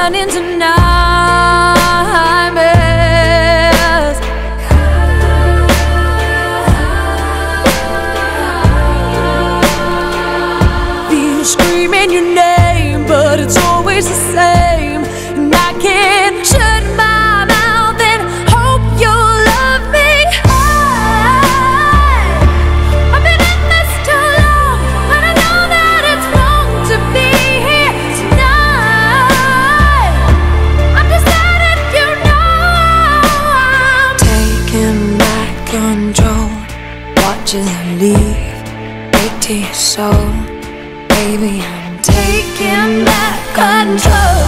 turn into nightmares. Feel screaming your name, but it's always the same, and I can't shut my mouth and hope you'll love me. I've been in this too long, and I know that it's wrong to be here tonight. I'm just letting you know I'm taking back control. Watch as I leave, take to your soul. Baby, I'm taking back control.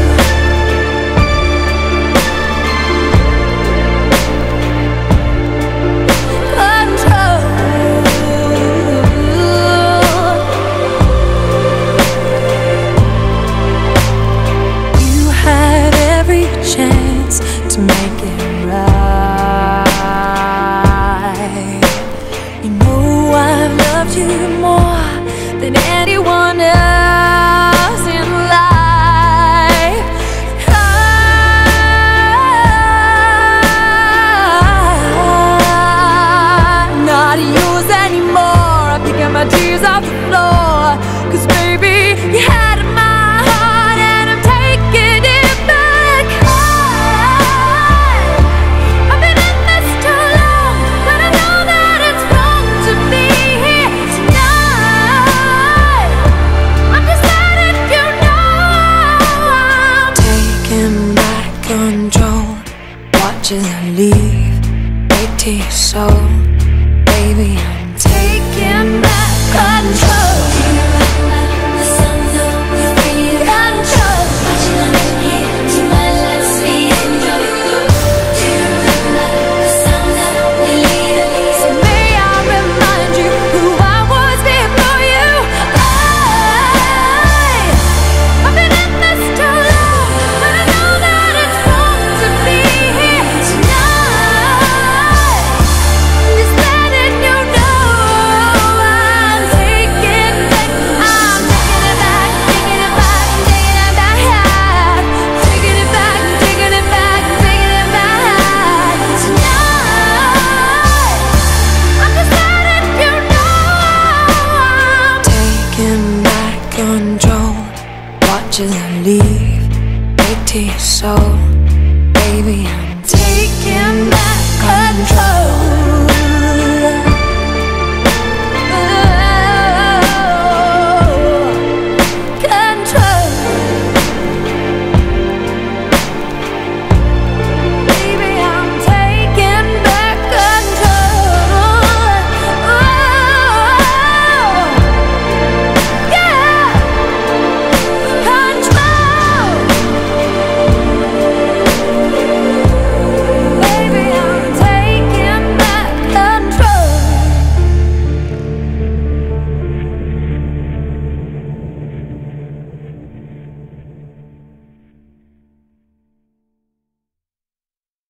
Chance to make it right. You know I've loved you more than anyone else in life. I'm not yours anymore. I'm picking my tears off the floor, 'cause baby, you had my heart and I'm taking it back. Watch as I leave, right to your soul. Baby, I'm taking back control. The sun up, you feel control. Watching on in here, to my left, sweet enjoy. Do you remember the sound that we leave? So may I remind you who I was before you. I've been in this too long, but I know that it's wrong to be here tonight. Just letting you know I'm taking back. I'm taking it back, taking it back, taking it back. Taking it back, taking it back, taking it back tonight. I'm just letting you know I'm taking back control. Watch as I leave, right to your soul. Baby, I'm taking back control.